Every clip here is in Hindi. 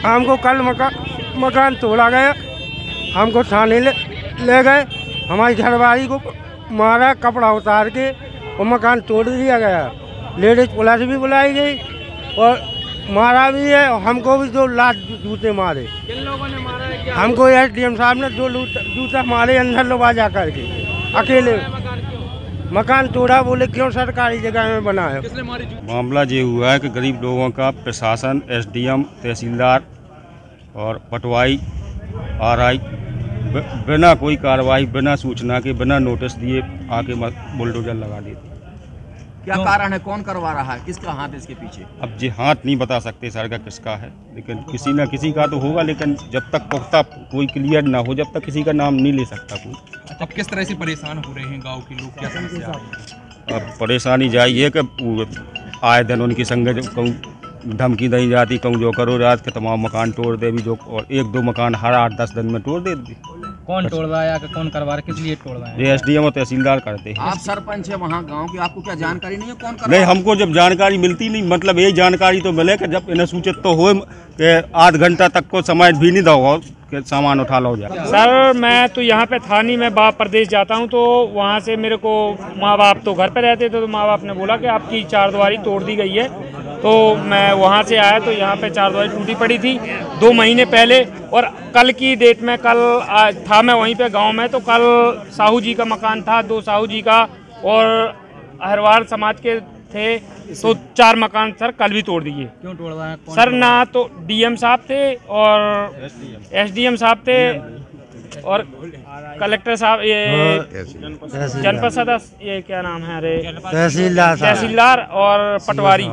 हमको कल मकान तोड़ा गया, हमको थाने ले गए, हमारी घरवाली को मारा, कपड़ा उतार के और मकान तोड़ दिया गया। लेडीज पुलिस भी बुलाई गई और मारा भी है, और हमको भी 2 लात जूते मारे। किन लोगों ने मारा है? क्या हमको एसडीएम साहब ने 2 जूता मारे अंदर लोबा जा करके अकेले। मकान तोड़ा, बोले क्यों सरकारी जगह में बना है। किसने मारी? मामला ये हुआ है कि गरीब लोगों का प्रशासन, एसडीएम, तहसीलदार और पटवाई, आरआई बिना कोई कार्रवाई, बिना सूचना के, बिना नोटिस दिए आके बुलडोजर लगा देती। क्या कारण है? कौन करवा रहा है? किसका हाथ है इसके पीछे? अब ये हाथ नहीं बता सकते सर का किसका है, लेकिन किसी न किसी का तो होगा। लेकिन जब तक पुख्ता कोई क्लियर ना हो, जब तक किसी का नाम नहीं ले सकता कोई। अब किस तरह से परेशान हो रहे हैं गांव के लोग? क्या समस्या है? अब परेशानी जाइए कि आए दिन उनकी संग कहूँ धमकी दी जाती, कहूँ जो करो रात के तमाम मकान तोड़ दे भी, जो और 1-2 मकान हर 8-10 दिन में तोड़ देती। कौन तोड़ रहा है या कौन करवा रहा है? किस लिए तोड़ रहा है? ये एसडीएम और तहसीलदार करते हैं। आप सरपंच है वहाँ गांव की, आपको क्या जानकारी नहीं है कौन कर? नहीं, हमको जब जानकारी मिलती नहीं, मतलब यही जानकारी तो मिले कि जब इन्हें सूचित तो हो कि आध घंटा तक को समय भी नहीं दो कि सामान उठा लो जाए। सर मैं तो यहाँ पे थानी में बाप प्रदेश जाता हूँ, तो वहाँ से मेरे को माँ बाप तो घर पे रहते थे, तो माँ बाप ने बोला कि आपकी 4 दीवारी तोड़ दी गई है। तो मैं वहाँ से आया तो यहाँ पे 4 दीवारी टूटी पड़ी थी 2 महीने पहले, और कल की डेट में कल था मैं वहीं पे गांव में, तो कल साहू जी का मकान था, 2 साहू जी का और अहरवार समाज के थे, तो 4 मकान सर कल भी तोड़ दिए। क्यों तोड़ रहा है? सर ना तो डीएम साहब थे और एसडीएम साहब थे और कलेक्टर साहब, ये जनपद सदस्य, ये क्या नाम है, अरे तहसीलदार और पटवारी।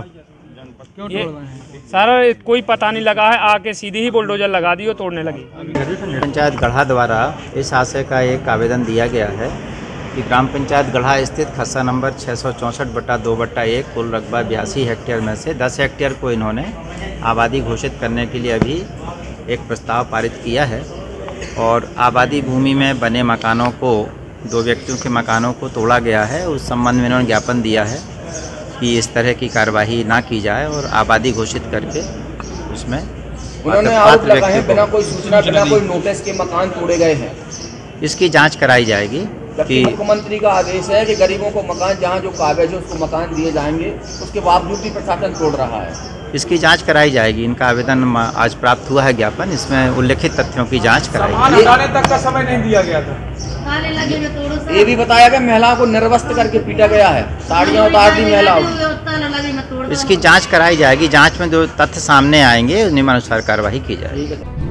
ये सर कोई पता नहीं लगा है, आके सीधी ही बुलडोजर लगा दी और तोड़ने लगी। पंचायत गढ़ा द्वारा इस आशय का एक आवेदन दिया गया है कि ग्राम पंचायत गढ़ा स्थित खस्सा नंबर 664/2/1 कुल रकबा 82 हेक्टेयर में से 10 हेक्टेयर को इन्होंने आबादी घोषित करने के लिए अभी एक प्रस्ताव पारित किया है, और आबादी भूमि में बने मकानों को, 2 व्यक्तियों के मकानों को तोड़ा गया है। उस संबंध में इन्होंने ज्ञापन दिया है कि इस तरह की कार्यवाही ना की जाए और आबादी घोषित करके उसमें उन्होंने आरोप लगाया है बिना कोई सूचना, बिना कोई नोटिस के मकान तोड़े गए हैं। इसकी जांच कराई जाएगी कि मुख्यमंत्री का आदेश है कि गरीबों को मकान, जहां जो कागज है उसको मकान दिए जाएंगे, उसके बावजूद भी प्रशासन तोड़ रहा है। इसकी जांच कराई जाएगी। इनका आवेदन आज प्राप्त हुआ है ज्ञापन, इसमें उल्लेखित तथ्यों की जांच कराई जाएगी। तक का समय नहीं दिया गया था। ये भी बताया गया महिलाओं को निर्वस्त्र करके पीटा गया है, साड़ियाँ उतार दी महिलाओं की। इसकी जांच कराई जाएगी। जांच में जो तथ्य सामने आएंगे उन्हीं अनुसार कार्रवाई की जाएगी।